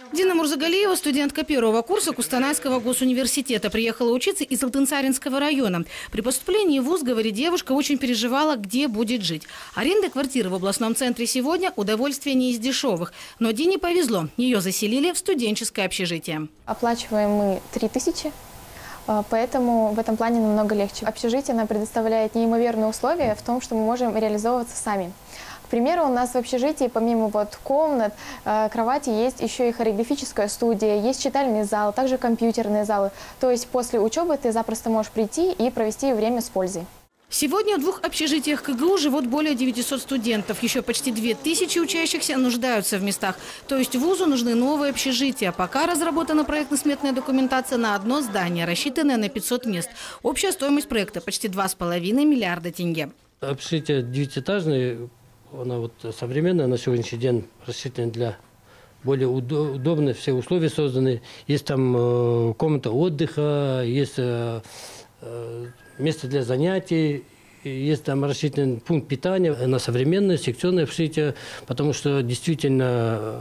Дина Мурзагалиева, студентка первого курса Кустанайского госуниверситета, приехала учиться из Алтынсаринского района. При поступлении в вуз, говорит девушка, очень переживала, где будет жить. Аренда квартиры в областном центре сегодня – удовольствие не из дешевых. Но Дине повезло, ее заселили в студенческое общежитие. Оплачиваем мы 3000, поэтому в этом плане намного легче. Общежитие нам предоставляет неимоверные условия в том, что мы можем реализовываться сами. К примеру, у нас в общежитии помимо комнат, кровати есть еще и хореографическая студия, есть читальный зал, также компьютерные залы. То есть после учебы ты запросто можешь прийти и провести время с пользой. Сегодня в двух общежитиях КГУ живут более 900 студентов. Еще почти 2000 учащихся нуждаются в местах. То есть вузу нужны новые общежития. Пока разработана проектно-сметная документация на одно здание, рассчитанное на 500 мест. Общая стоимость проекта почти 2,5 миллиарда тенге. Общежитие девятиэтажное. Она современная, на сегодняшний день рассчитана для более удобных, все условия созданы. Есть там комната отдыха, есть место для занятий, есть там рассчитан пункт питания на современное секционное общежитие, потому что действительно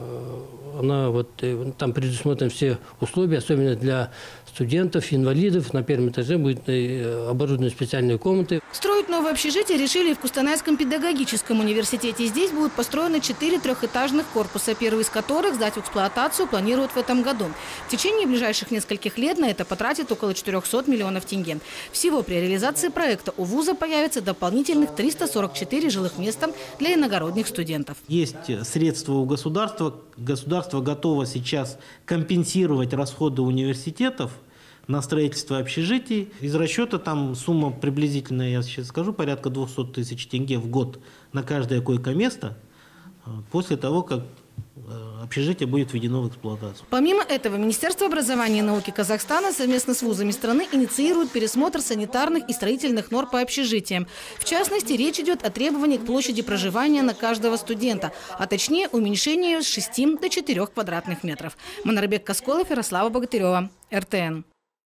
там предусмотрены все условия, особенно для студентов, инвалидов. На первом этаже будет оборудованы специальные комнаты. Строить новое общежитие решили в Кустанайском педагогическом университете. Здесь будут построены 4 трехэтажных корпуса, первый из которых сдать в эксплуатацию планируют в этом году. В течение ближайших нескольких лет на это потратят около 400 миллионов тенге. Всего при реализации проекта у вуза появится дополнительных 344 жилых места для иногородних студентов. Есть средства у государства. Государство готово сейчас компенсировать расходы университетов на строительство общежитий. Из расчета там сумма приблизительно, я сейчас скажу, порядка 200 тысяч тенге в год на каждое койко-место после того, как общежитие будет введено в эксплуатацию. Помимо этого, Министерство образования и науки Казахстана совместно с вузами страны инициирует пересмотр санитарных и строительных норм по общежитиям. В частности, речь идет о требовании к площади проживания на каждого студента, а точнее уменьшению с 6 до 4 квадратных метров. Манарбек Касколов, Ярослава Богатырева, РТН.